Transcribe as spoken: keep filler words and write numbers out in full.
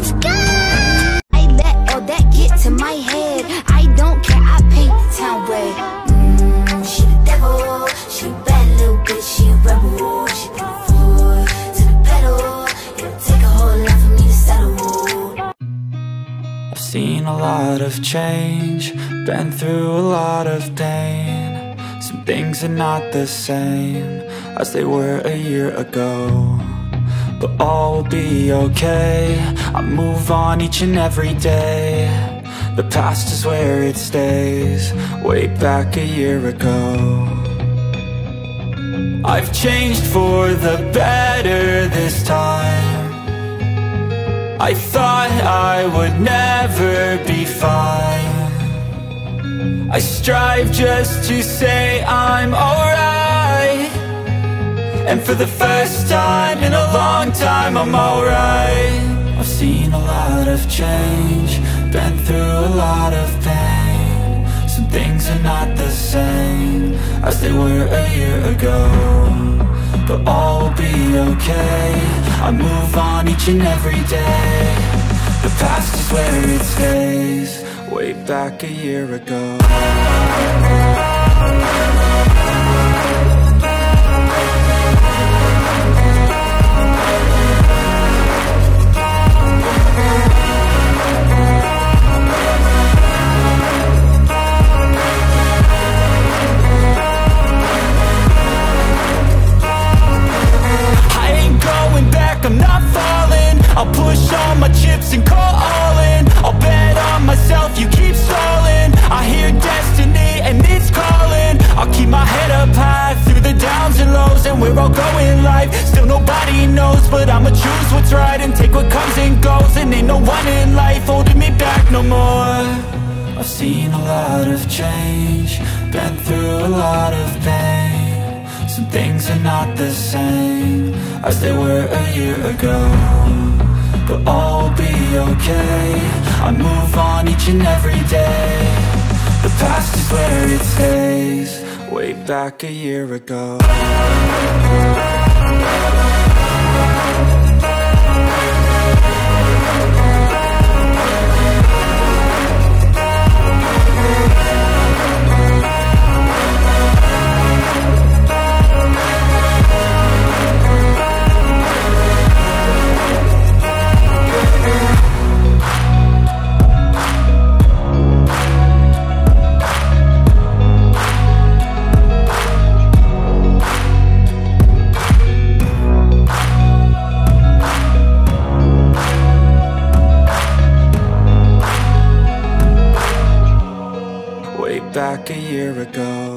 I let all that get to my head. I don't care, I paint the town red. Mmm, she the devil. She a bad little bitch, she a rebel. She put her foot to the pedal. It'll take a whole lot for me to settle. I've seen a lot of change, been through a lot of pain. Some things are not the same as they were a year ago, but all will be okay. I move on each and every day. The past is where it stays, way back a year ago. I've changed for the better this time. I thought I would never be fine. I strive just to say I'm alright, and for the first time in a long time I'm alright. I've seen a lot of change, been through a lot of pain. Some things are not the same as they were a year ago, but all will be okay. I move on each and every day. The past is where it stays, way back a year ago. I'm not falling. I'll push all my chips and call all in. I'll bet on myself, you keep stalling. I hear destiny and it's calling. I'll keep my head up high through the downs and lows, and where I'll go in life, still nobody knows. But I'ma choose what's right and take what comes and goes. And ain't no one in life holding me back no more. I've seen a lot of change, been through a lot of pain. Some things are not the same as they were a year ago, but all will be okay. I move on each and every day. The past is where it stays, way back a year ago. Back a year ago.